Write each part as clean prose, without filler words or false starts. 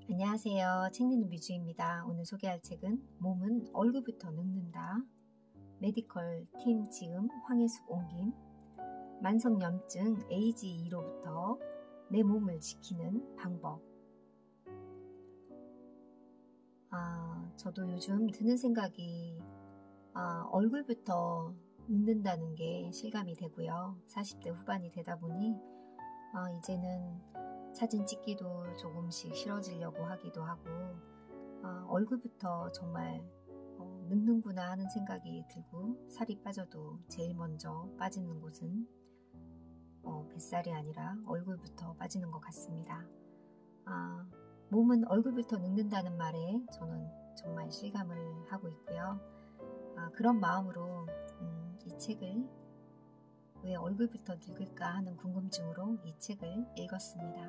안녕하세요. 책 읽는 뮤즈입니다. 오늘 소개할 책은 몸은 얼굴부터 늙는다. 메디컬 팀 지음 황혜숙 옮김. 만성염증 AGE로부터 내 몸을 지키는 방법. 저도 요즘 드는 생각이 얼굴부터 늙는다는 게 실감이 되고요. 40대 후반이 되다 보니 이제는 사진 찍기도 조금씩 싫어지려고 하기도 하고 얼굴부터 정말 늙는구나 하는 생각이 들고, 살이 빠져도 제일 먼저 빠지는 곳은 뱃살이 아니라 얼굴부터 빠지는 것 같습니다. 몸은 얼굴부터 늙는다는 말에 저는 정말 실감을 하고 있고요. 그런 마음으로 이 책을 왜 얼굴부터 늙을까 하는 궁금증으로 이 책을 읽었습니다.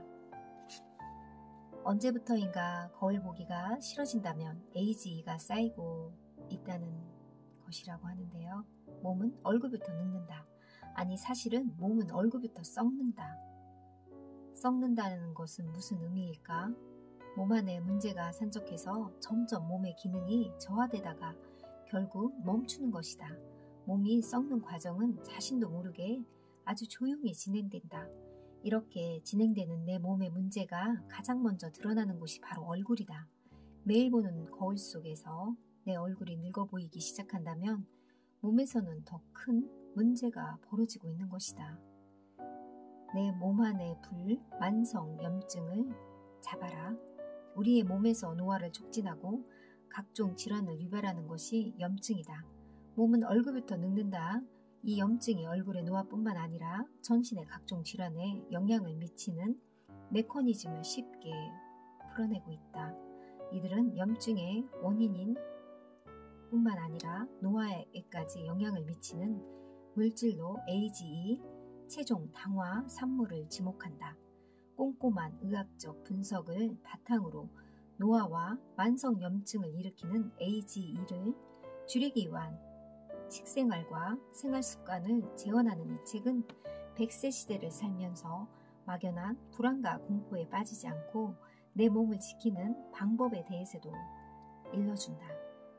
언제부터인가 거울 보기가 싫어진다면 AGE가 쌓이고 있다는 것이라고 하는데요. 몸은 얼굴부터 늙는다. 아니, 사실은 몸은 얼굴부터 썩는다. 썩는다는 것은 무슨 의미일까? 몸 안에 문제가 산적해서 점점 몸의 기능이 저하되다가 결국 멈추는 것이다. 몸이 썩는 과정은 자신도 모르게 아주 조용히 진행된다. 이렇게 진행되는 내 몸의 문제가 가장 먼저 드러나는 곳이 바로 얼굴이다. 매일 보는 거울 속에서 내 얼굴이 늙어 보이기 시작한다면 몸에서는 더 큰 문제가 벌어지고 있는 것이다. 내 몸 안의 불, 만성 염증을 잡아라. 우리의 몸에서 노화를 촉진하고 각종 질환을 유발하는 것이 염증이다. 몸은 얼굴부터 늙는다. 이 염증이 얼굴의 노화뿐만 아니라 전신의 각종 질환에 영향을 미치는 메커니즘을 쉽게 풀어내고 있다. 이들은 염증의 원인인 뿐만 아니라 노화에까지 영향을 미치는 물질로 AGE, 체중 당화 산물을 지목한다. 꼼꼼한 의학적 분석을 바탕으로 노화와 만성 염증을 일으키는 AGE를 줄이기 위한 식생활과 생활습관을 재현하는 이 책은 100세 시대를 살면서 막연한 불안과 공포에 빠지지 않고 내 몸을 지키는 방법에 대해서도 일러준다.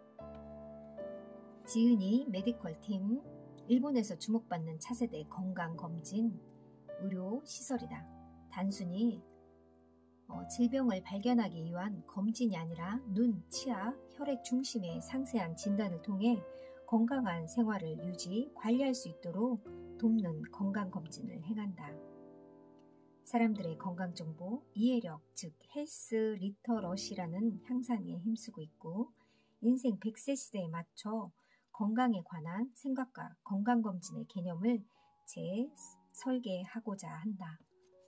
지은이 메디컬 팀, 일본에서 주목받는 차세대 건강검진 의료 시설이다. 단순히 질병을 발견하기 위한 검진이 아니라 눈, 치아, 혈액 중심의 상세한 진단을 통해 건강한 생활을 유지, 관리할 수 있도록 돕는 건강검진을 행한다. 사람들의 건강정보, 이해력, 즉 헬스 리터러시라는 향상에 힘쓰고 있고, 인생 100세 시대에 맞춰 건강에 관한 생각과 건강검진의 개념을 재설계하고자 한다.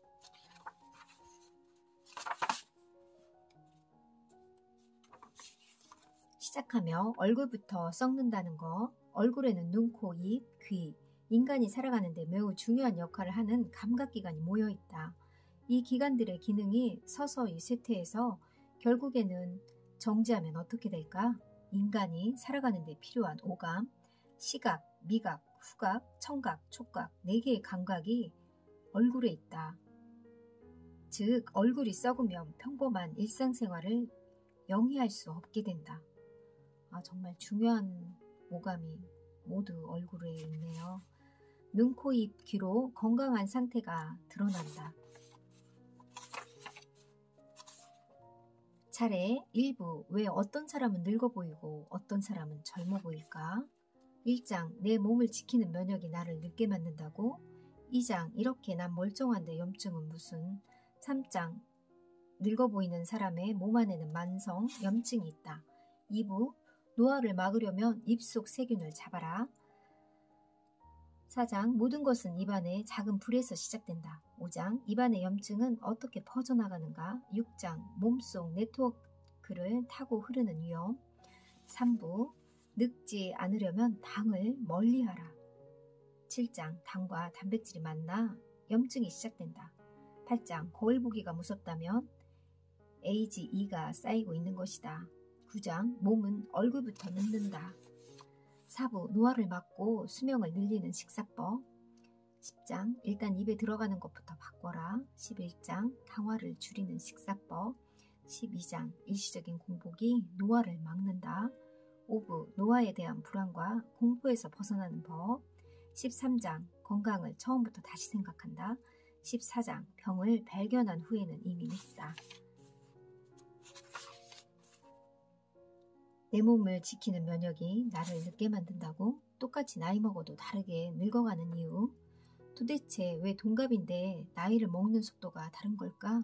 시작하며 얼굴부터 썩는다는 것, 얼굴에는 눈, 코, 입, 귀, 인간이 살아가는데 매우 중요한 역할을 하는 감각기관이 모여있다. 이 기관들의 기능이 서서히 쇠퇴해서 결국에는 정지하면 어떻게 될까? 인간이 살아가는데 필요한 오감, 시각, 미각, 후각, 청각, 촉각 4개의 감각이 얼굴에 있다. 즉, 얼굴이 썩으면 평범한 일상생활을 영위할 수 없게 된다. 정말 중요한 오감이 모두 얼굴에 있네요. 눈, 코, 입, 귀로 건강한 상태가 드러난다. 차례 1부, 왜 어떤 사람은 늙어 보이고 어떤 사람은 젊어 보일까? 1장, 내 몸을 지키는 면역이 나를 늙게 만든다고? 2장, 이렇게 난 멀쩡한데 염증은 무슨? 3장, 늙어 보이는 사람의 몸 안에는 만성 염증이 있다. 2부, 노화를 막으려면 입속 세균을 잡아라. 4장, 모든 것은 입안의 작은 불에서 시작된다. 5장, 입안의 염증은 어떻게 퍼져나가는가? 6장, 몸속 네트워크를 타고 흐르는 위험. 3부, 늙지 않으려면 당을 멀리하라. 7장, 당과 단백질이 만나 염증이 시작된다. 8장, 거울 보기가 무섭다면 AGE가 쌓이고 있는 것이다. 9장, 몸은 얼굴부터 늙는다. 4부, 노화를 막고 수명을 늘리는 식사법. 10장, 일단 입에 들어가는 것부터 바꿔라. 11장, 당화를 줄이는 식사법. 12장 일시적인 공복이 노화를 막는다. 5부 노화에 대한 불안과 공포에서 벗어나는 법. 13장 건강을 처음부터 다시 생각한다. 14장 병을 발견한 후에는 이미 늦다. 내 몸을 지키는 면역이 나를 늙게 만든다고? 똑같이 나이 먹어도 다르게 늙어가는 이유? 도대체 왜 동갑인데 나이를 먹는 속도가 다른 걸까?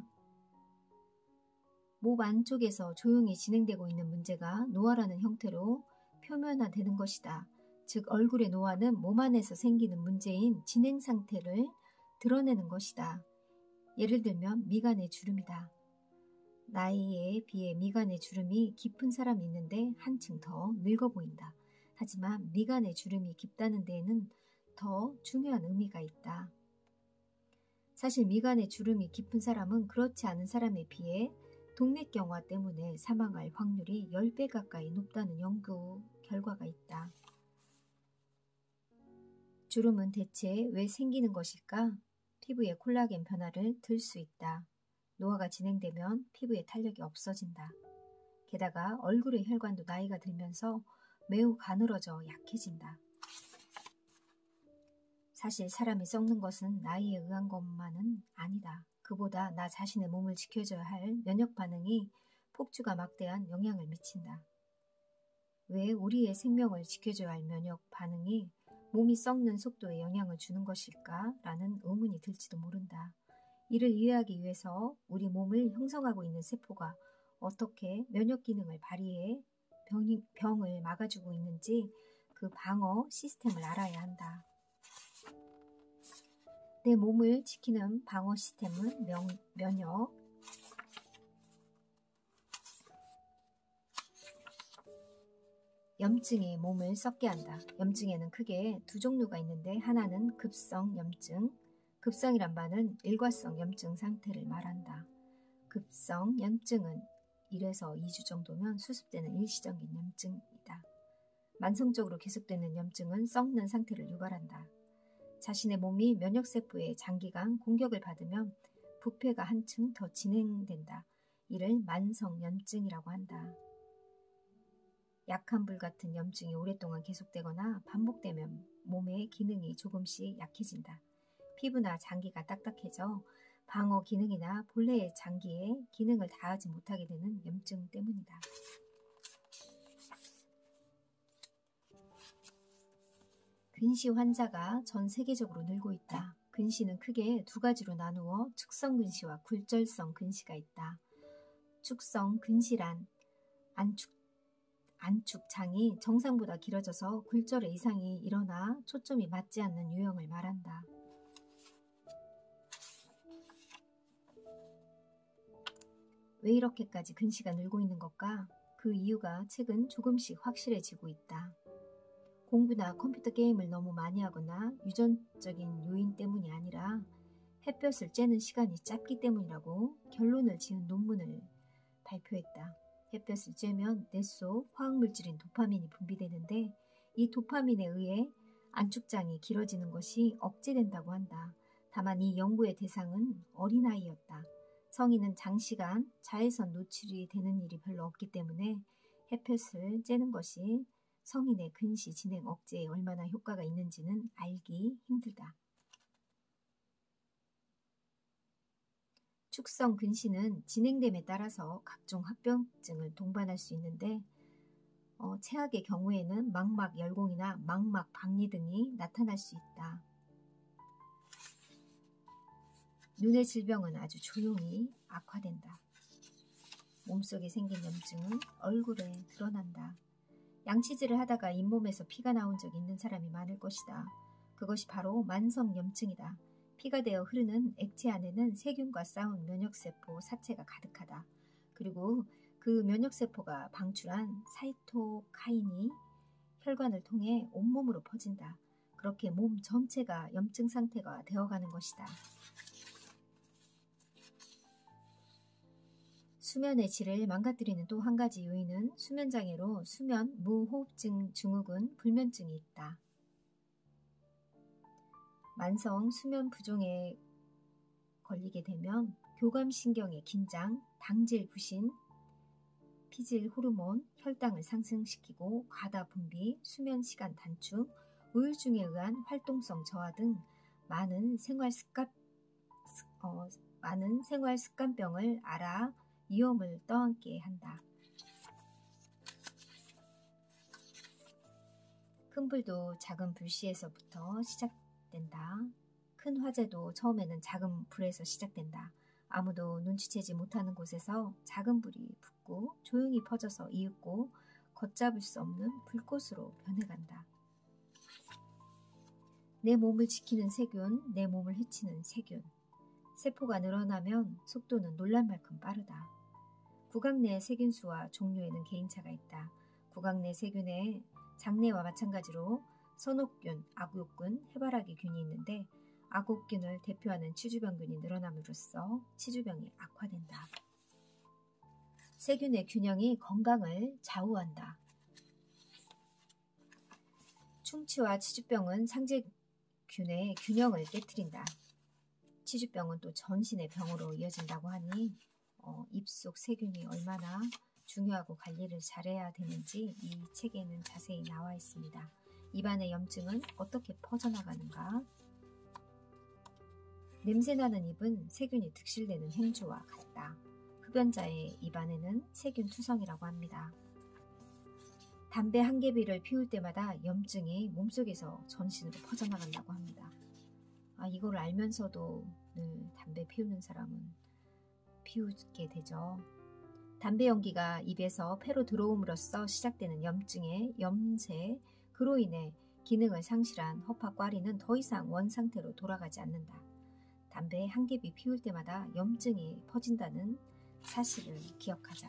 몸 안쪽에서 조용히 진행되고 있는 문제가 노화라는 형태로 표면화되는 것이다. 즉 얼굴의 노화는 몸 안에서 생기는 문제인 진행 상태를 드러내는 것이다. 예를 들면 미간의 주름이다. 나이에 비해 미간의 주름이 깊은 사람이 있는데 한층 더 늙어 보인다. 하지만 미간의 주름이 깊다는 데에는 더 중요한 의미가 있다. 사실 미간의 주름이 깊은 사람은 그렇지 않은 사람에 비해 동맥경화 때문에 사망할 확률이 10배 가까이 높다는 연구 결과가 있다. 주름은 대체 왜 생기는 것일까? 피부의 콜라겐 변화를 들 수 있다. 노화가 진행되면 피부의 탄력이 없어진다. 게다가 얼굴의 혈관도 나이가 들면서 매우 가늘어져 약해진다. 사실 사람이 썩는 것은 나이에 의한 것만은 아니다. 그보다 나 자신의 몸을 지켜줘야 할 면역 반응이 폭주가 막대한 영향을 미친다. 왜 우리의 생명을 지켜줘야 할 면역 반응이 몸이 썩는 속도에 영향을 주는 것일까? 라는 의문이 들지도 모른다. 이를 이해하기 위해서 우리 몸을 형성하고 있는 세포가 어떻게 면역 기능을 발휘해 병을 막아주고 있는지 그 방어 시스템을 알아야 한다. 내 몸을 지키는 방어 시스템은 면역. 염증이 몸을 썩게 한다. 염증에는 크게 두 종류가 있는데 하나는 급성 염증. 급성이란 말은 일과성 염증 상태를 말한다. 급성 염증은 1에서 2주 정도면 수습되는 일시적인 염증이다. 만성적으로 계속되는 염증은 썩는 상태를 유발한다. 자신의 몸이 면역세포의 장기간 공격을 받으면 부패가 한층 더 진행된다. 이를 만성염증이라고 한다. 약한 불 같은 염증이 오랫동안 계속되거나 반복되면 몸의 기능이 조금씩 약해진다. 피부나 장기가 딱딱해져 방어 기능이나 본래의 장기의 기능을 다하지 못하게 되는 염증 때문이다. 근시 환자가 전 세계적으로 늘고 있다. 근시는 크게 두 가지로 나누어 축성 근시와 굴절성 근시가 있다. 축성 근시란 안축장이 정상보다 길어져서 굴절의 이상이 일어나 초점이 맞지 않는 유형을 말한다. 왜 이렇게까지 근시가 늘고 있는 것까? 그 이유가 최근 조금씩 확실해지고 있다. 공부나 컴퓨터 게임을 너무 많이 하거나 유전적인 요인 때문이 아니라 햇볕을 쬐는 시간이 짧기 때문이라고 결론을 지은 논문을 발표했다. 햇볕을 쬐면 뇌 속 화학물질인 도파민이 분비되는데 이 도파민에 의해 안축장이 길어지는 것이 억제된다고 한다. 다만 이 연구의 대상은 어린아이였다. 성인은 장시간 자외선 노출이 되는 일이 별로 없기 때문에 햇볕을 쬐는 것이 성인의 근시 진행 억제에 얼마나 효과가 있는지는 알기 힘들다. 축성 근시는 진행됨에 따라서 각종 합병증을 동반할 수 있는데 최악의 경우에는 망막 열공이나 망막 박리 등이 나타날 수 있다. 눈의 질병은 아주 조용히 악화된다. 몸속에 생긴 염증은 얼굴에 드러난다. 양치질을 하다가 잇몸에서 피가 나온 적이 있는 사람이 많을 것이다. 그것이 바로 만성염증이다. 피가 되어 흐르는 액체 안에는 세균과 싸운 면역세포 사체가 가득하다. 그리고 그 면역세포가 방출한 사이토카인이 혈관을 통해 온몸으로 퍼진다. 그렇게 몸 전체가 염증 상태가 되어가는 것이다. 수면의 질을 망가뜨리는 또 한 가지 요인은 수면장애로 수면 무호흡증 증후군 불면증이 있다. 만성 수면 부종에 걸리게 되면 교감신경의 긴장, 당질 부신, 피질 호르몬, 혈당을 상승시키고 과다 분비, 수면 시간 단축, 우울증에 의한 활동성 저하 등 많은 생활 습관병을 알아 위험을 떠안게 한다. 큰 불도 작은 불씨에서부터 시작된다. 큰 화재도 처음에는 작은 불에서 시작된다. 아무도 눈치채지 못하는 곳에서 작은 불이 붙고 조용히 퍼져서 이윽고 걷잡을 수 없는 불꽃으로 변해간다. 내 몸을 지키는 세균, 내 몸을 해치는 세균. 세포가 늘어나면 속도는 놀랄 만큼 빠르다. 구강 내 세균수와 종류에는 개인차가 있다. 구강 내 세균의 장내와 마찬가지로 선호균, 악육균, 해바라기균이 있는데 악옥균을 대표하는 치주병균이 늘어남으로써 치주병이 악화된다. 세균의 균형이 건강을 좌우한다. 충치와 치주병은 상제균의 균형을 깨트린다. 치주병은 또 전신의 병으로 이어진다고 하니 입속 세균이 얼마나 중요하고 관리를 잘해야 되는지 이 책에는 자세히 나와 있습니다. 입안의 염증은 어떻게 퍼져나가는가? 냄새나는 입은 세균이 득실되는 행주와 같다. 흡연자의 입안에는 세균 투성이라고 합니다. 담배 한 개비를 피울 때마다 염증이 몸속에서 전신으로 퍼져나간다고 합니다. 이걸 알면서도 늘 담배 피우는 사람은 피우게 되죠. 담배 연기가 입에서 폐로 들어옴으로써 시작되는 염증의 염세, 그로 인해 기능을 상실한 허파꽈리는 더 이상 원상태로 돌아가지 않는다. 담배 한 개비 피울 때마다 염증이 퍼진다는 사실을 기억하자.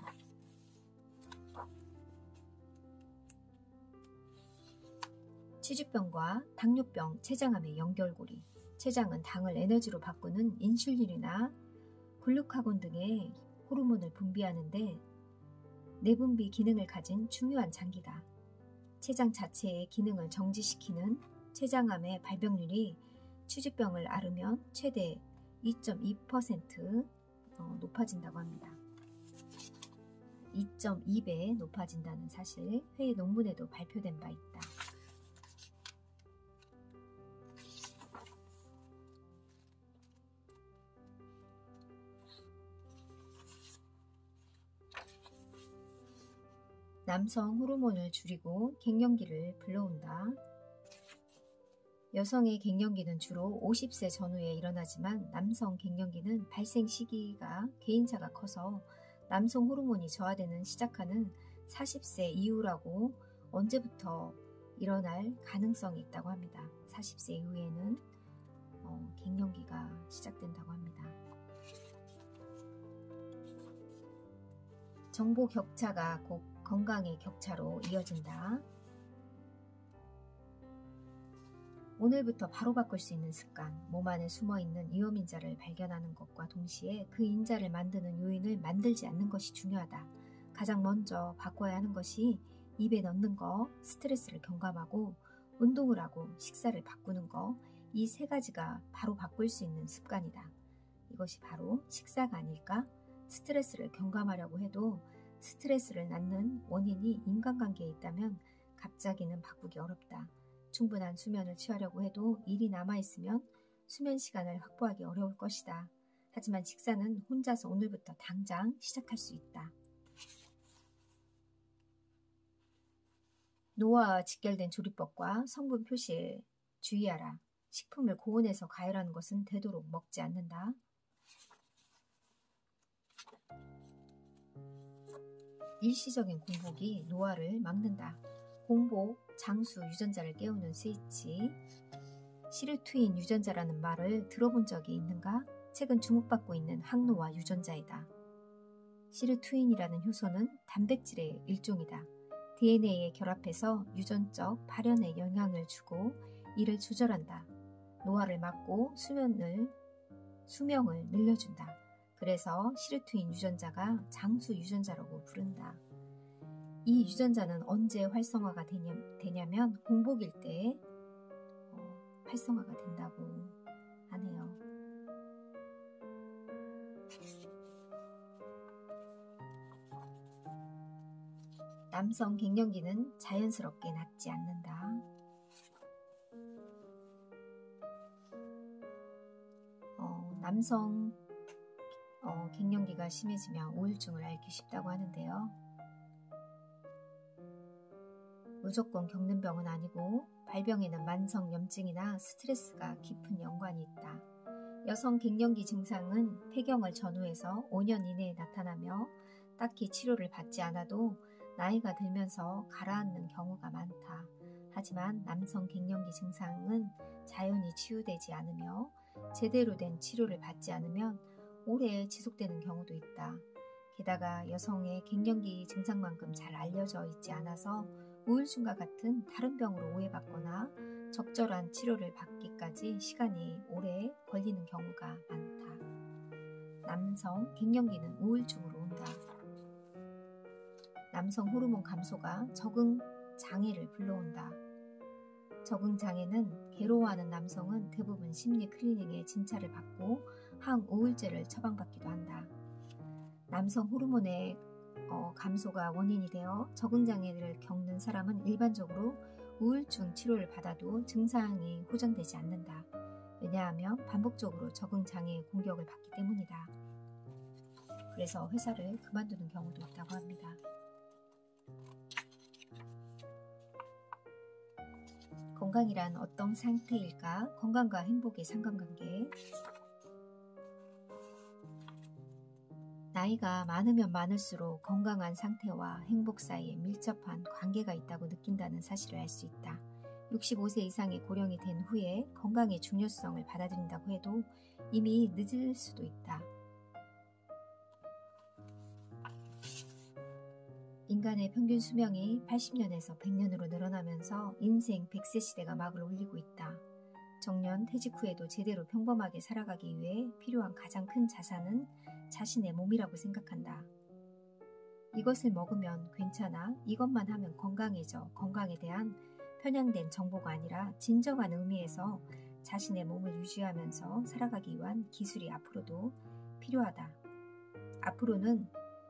치주병과 당뇨병, 췌장암의 연결고리. 췌장은 당을 에너지로 바꾸는 인슐린이나 글루카곤 등의 호르몬을 분비하는데 내분비 기능을 가진 중요한 장기다. 췌장 자체의 기능을 정지시키는 췌장암의 발병률이 치주병을 앓으면 최대 2.2% 높아진다고 합니다. 2.2배 높아진다는 사실 회의 논문에도 발표된 바 있다. 남성 호르몬을 줄이고 갱년기를 불러온다. 여성의 갱년기는 주로 50세 전후에 일어나지만 남성 갱년기는 발생 시기가 개인차가 커서 남성 호르몬이 저하되는 시작하는 40세 이후라고 언제부터 일어날 가능성이 있다고 합니다. 40세 이후에는 갱년기가 시작된다고 합니다. 정보 격차가 곧 건강의 격차로 이어진다. 오늘부터 바로 바꿀 수 있는 습관, 몸 안에 숨어있는 위험인자를 발견하는 것과 동시에 그 인자를 만드는 요인을 만들지 않는 것이 중요하다. 가장 먼저 바꿔야 하는 것이 입에 넣는 거, 스트레스를 경감하고 운동을 하고 식사를 바꾸는 거, 이 세 가지가 바로 바꿀 수 있는 습관이다. 이것이 바로 식사가 아닐까? 스트레스를 경감하려고 해도 스트레스를 낳는 원인이 인간관계에 있다면 갑자기는 바꾸기 어렵다. 충분한 수면을 취하려고 해도 일이 남아있으면 수면 시간을 확보하기 어려울 것이다. 하지만 식사는 혼자서 오늘부터 당장 시작할 수 있다. 노화와 직결된 조리법과 성분 표시에 주의하라. 식품을 고온에서 가열하는 것은 되도록 먹지 않는다. 일시적인 공복이 노화를 막는다. 공복, 장수, 유전자를 깨우는 스위치. 시르투인 유전자라는 말을 들어본 적이 있는가? 최근 주목받고 있는 항노화 유전자이다. 시르투인이라는 효소는 단백질의 일종이다. DNA에 결합해서 유전적 발현에 영향을 주고 이를 조절한다. 노화를 막고 수명을 늘려준다. 그래서 시르투인 유전자가 장수 유전자라고 부른다. 이 유전자는 언제 활성화가 되냐면 공복일 때 활성화가 된다고 하네요. 남성 갱년기는 자연스럽게 낫지 않는다. 남성 갱년기가 심해지면 우울증을 앓기 쉽다고 하는데요. 무조건 겪는 병은 아니고 발병에는 만성염증이나 스트레스가 깊은 연관이 있다. 여성 갱년기 증상은 폐경을 전후해서 5년 이내에 나타나며 딱히 치료를 받지 않아도 나이가 들면서 가라앉는 경우가 많다. 하지만 남성 갱년기 증상은 자연히 치유되지 않으며 제대로 된 치료를 받지 않으면 오래 지속되는 경우도 있다. 게다가 여성의 갱년기 증상만큼 잘 알려져 있지 않아서 우울증과 같은 다른 병으로 오해받거나 적절한 치료를 받기까지 시간이 오래 걸리는 경우가 많다. 남성 갱년기는 우울증으로 온다. 남성 호르몬 감소가 적응 장애를 불러온다. 적응 장애는 괴로워하는 남성은 대부분 심리 클리닉에 진찰을 받고 항우울제를 처방받기도 한다. 남성 호르몬의 감소가 원인이 되어 적응 장애를 겪는 사람은 일반적으로 우울증 치료를 받아도 증상이 호전되지 않는다. 왜냐하면 반복적으로 적응 장애의 공격을 받기 때문이다. 그래서 회사를 그만두는 경우도 있다고 합니다. 건강이란 어떤 상태일까? 건강과 행복의 상관관계. 나이가 많으면 많을수록 건강한 상태와 행복 사이에 밀접한 관계가 있다고 느낀다는 사실을 알 수 있다. 65세 이상의 고령이 된 후에 건강의 중요성을 받아들인다고 해도 이미 늦을 수도 있다. 인간의 평균 수명이 80년에서 100년으로 늘어나면서 인생 100세 시대가 막을 올리고 있다. 정년 퇴직 후에도 제대로 평범하게 살아가기 위해 필요한 가장 큰 자산은 자신의 몸이라고 생각한다. 이것을 먹으면 괜찮아, 이것만 하면 건강해져, 건강에 대한 편향된 정보가 아니라 진정한 의미에서 자신의 몸을 유지하면서 살아가기 위한 기술이 앞으로도 필요하다. 앞으로는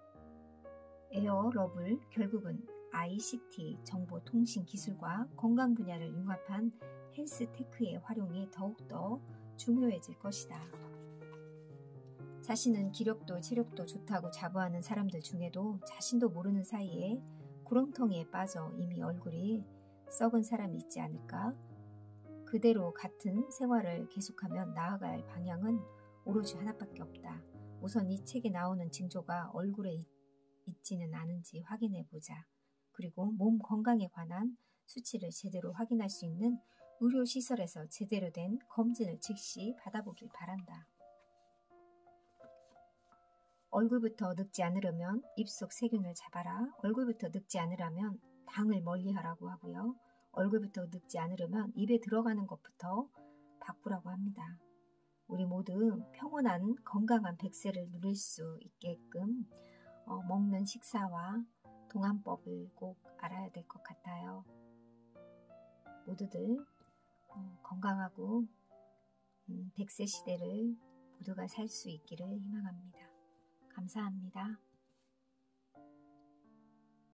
에어러블, 결국은 ICT, 정보통신 기술과 건강 분야를 융합한 헬스테크의 활용이 더욱더 중요해질 것이다. 자신은 기력도 체력도 좋다고 자부하는 사람들 중에도 자신도 모르는 사이에 구렁텅이에 빠져 이미 얼굴이 썩은 사람이 있지 않을까? 그대로 같은 생활을 계속하면 나아갈 방향은 오로지 하나밖에 없다. 우선 이 책에 나오는 징조가 얼굴에 있지는 않은지 확인해보자. 그리고 몸 건강에 관한 수치를 제대로 확인할 수 있는 의료시설에서 제대로 된 검진을 즉시 받아보길 바란다. 얼굴부터 늙지 않으려면 입속 세균을 잡아라. 얼굴부터 늙지 않으려면 당을 멀리하라고 하고요. 얼굴부터 늙지 않으려면 입에 들어가는 것부터 바꾸라고 합니다. 우리 모두 평온한 건강한 100세를 누릴 수 있게끔 먹는 식사와 동안법을 꼭 알아야 될 것 같아요. 모두들 건강하고 100세 시대를 모두가 살 수 있기를 희망합니다. 감사합니다.